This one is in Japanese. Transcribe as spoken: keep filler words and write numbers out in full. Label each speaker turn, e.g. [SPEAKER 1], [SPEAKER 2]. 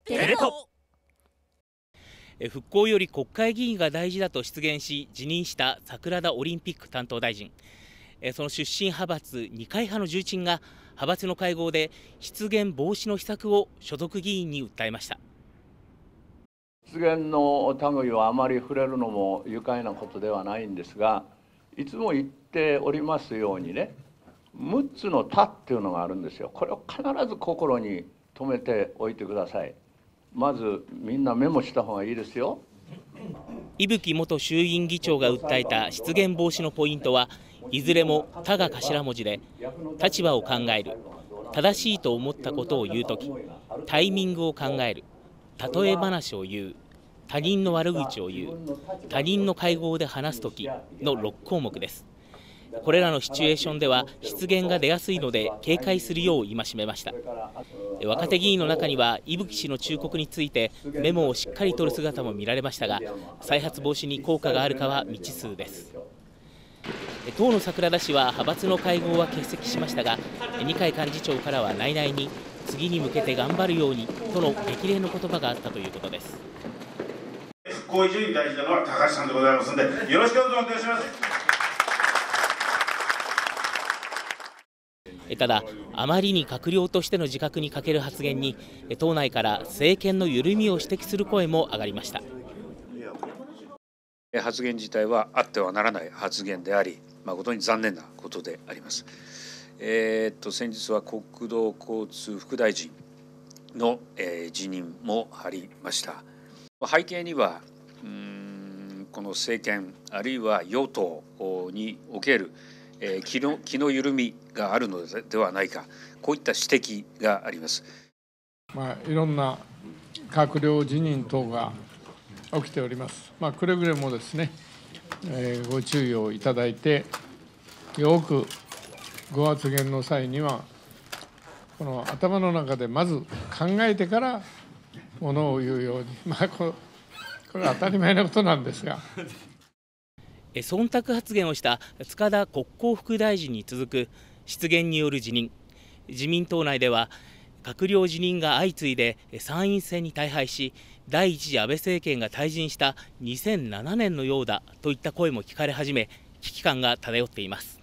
[SPEAKER 1] テレ東。
[SPEAKER 2] 復興より国会議員が大事だと失言し辞任した桜田オリンピック担当大臣、その出身派閥二階派の重鎮が派閥の会合で失言防止の秘策を所属議員に訴えました。
[SPEAKER 3] 失言の類はあまり触れるのも愉快なことではないんですが、いつも言っておりますようにね、むっつの他っていうのがあるんですよ。これを必ず心に留めておいてください。まずみんなメモした方がいいですよ。
[SPEAKER 2] 伊吹元衆院議長が訴えた失言防止のポイントはいずれも他が頭文字で、立場を考える、正しいと思ったことを言うとき、タイミングを考える、例え話を言う、他人の悪口を言う、他人の会合で話すときのろく項目です。これらのシチュエーションでは失言が出やすいので警戒するよう戒めました。若手議員の中には伊吹氏の忠告についてメモをしっかり取る姿も見られましたが、再発防止に効果があるかは未知数です。当の桜田氏は派閥の会合は欠席しましたが、二階幹事長からは内々に次に向けて頑張るようにとの激励の言葉があったということです。
[SPEAKER 4] 復興以上に大事なのは高橋さんでございますので、よろしくどうぞお願いします。
[SPEAKER 2] ただ、あまりに閣僚としての自覚に欠ける発言に党内から政権の緩みを指摘する声も上がりました。
[SPEAKER 5] 発言自体はあってはならない発言であり、誠に残念なことであります。えー、っと先日は国土交通副大臣の、えー、辞任もありました。背景にはうーんこの政権あるいは与党におけるえー、気の気の緩みがあるのではないか、こういった指摘があります。
[SPEAKER 6] まあ、いろんな閣僚辞任等が起きております。まあ、くれぐれもですね、えー、ご注意をいただいて、よくご発言の際には、この頭の中でまず考えてからものを言うように、まあ、これは当たり前のことなんですが。
[SPEAKER 2] 忖度発言をした塚田国交副大臣に続く失言による辞任。自民党内では閣僚辞任が相次いで参院選に大敗し、第一次安倍政権が退陣したにせんななねんのようだといった声も聞かれ始め、危機感が漂っています。